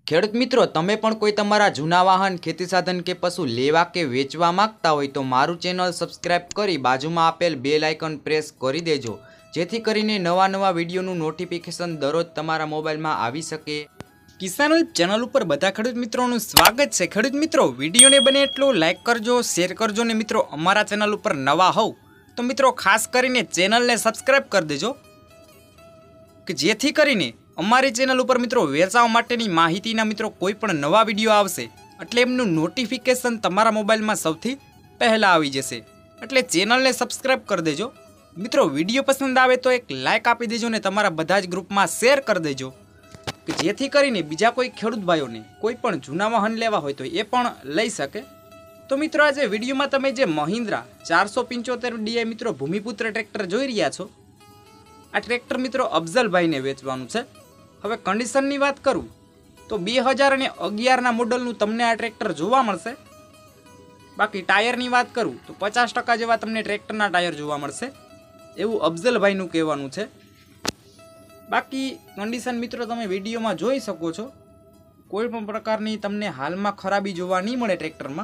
ખેડૂત મિત્રો, તમે પણ કોઈ તમારા જૂના વાહન, ખેતી સાધન કે પશુ લેવા કે વેચવા માંગતા હોય તો મારું ચેનલ સબસ્ક્રાઇબ કરી બાજુમાં આપેલ બેલ આઇકન પ્રેસ કરી દેજો, જેથી નવા વિડીયોનું નોટિફિકેશન દરરોજ તમારા મોબાઈલમાં આવી શકે। કિસાન હેલ્પ ચેનલ ઉપર બધા ખેડૂત મિત્રોનું સ્વાગત છે। ખેડૂત મિત્રો, વિડીયોને બને એટલું લાઇક કરજો, શેર કરજો ને મિત્રો અમારા ચેનલ ઉપર નવા હોવ તો મિત્રો ખાસ કરીને ચેનલને સબસ્ક્રાઇબ કરી દેજો કે જેથી કરીને અમારી ચેનલ ઉપર મિત્રો વેચાવા માટેની માહિતીના મિત્રો કોઈ પણ નવા વિડીયો આવશે એટલે એમનું નોટિફિકેશન તમારા મોબાઈલમાં સૌથી પહેલા આવી જશે। એટલે ચેનલને સબસ્ક્રાઇબ કરી દેજો મિત્રો। વિડીયો પસંદ આવે તો એક લાઇક આપી દેજો ને તમારા બધા જ ગ્રુપમાં શેર કરી દેજો કે જેથી કરીને બીજા કોઈ ખેડૂત ભાઈઓને કોઈ પણ જૂના વાહન લેવા હોય તો એ પણ લઈ શકે। તો મિત્રો આજે વિડીયોમાં તમે જે મહિન્દ્રા 475 DI મિત્રો ભૂમિપુત્ર ટ્રેક્ટર જોઈ રહ્યા છો, આ ટ્રેક્ટર મિત્રો અફઝલભાઈને વેચવાનું છે। હવે કન્ડિશનની વાત કરું તો 2011ના મોડલનું તમને આ ટ્રેક્ટર જોવા મળશે। બાકી ટાયરની વાત કરું તો 50% જેવા તમને ટ્રેક્ટરના ટાયર જોવા મળશે એવું અફઝલભાઈનું કહેવાનું છે। બાકી કન્ડિશન મિત્રો તમે વિડીયોમાં જોઈ શકો છો, કોઈ પણ પ્રકારની તમને હાલમાં ખરાબી જોવા નહીં મળે ટ્રેક્ટરમાં।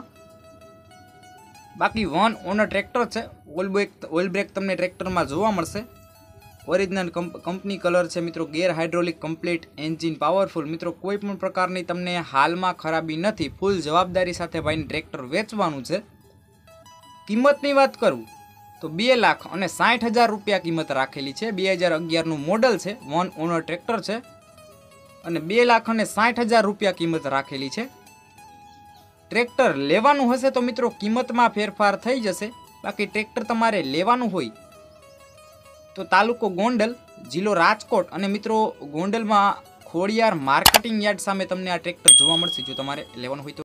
બાકી વન ઓનર ટ્રેક્ટર છે। ઓઇલ બ્રેક તમને ટ્રેક્ટરમાં જોવા મળશે। ઓરિજિનલ કંપની કલર છે મિત્રો। Gear hydraulic complete, engine powerful મિત્રો, કોઈ પણ પ્રકારની તમને હાલમાં ખરાબી નથી। ફૂલ જવાબદારી સાથે ભાઈને ટ્રેક્ટર વેચવાનું છે। કિંમતની વાત કરું તો 2,60,000 રૂપિયા કિંમત રાખેલી છે। 2011નું મોડલ છે, વન ઓનર ટ્રેક્ટર છે અને 2,60,000 રૂપિયા કિંમત રાખેલી છે। ટ્રેક્ટર લેવાનું હશે તો મિત્રો કિંમતમાં ફેરફાર થઈ જશે। બાકી ટ્રેક્ટર તમારે લેવાનું હોય તો તાલુકો ગોંડલ, જિલ્લો રાજકોટ અને મિત્રો ગોંડલમાં ખોડિયાર માર્કેટિંગ યાર્ડ સામે તમને આ ટ્રેક્ટર જોવા મળશે જો તમારે લેવાનું હોય તો।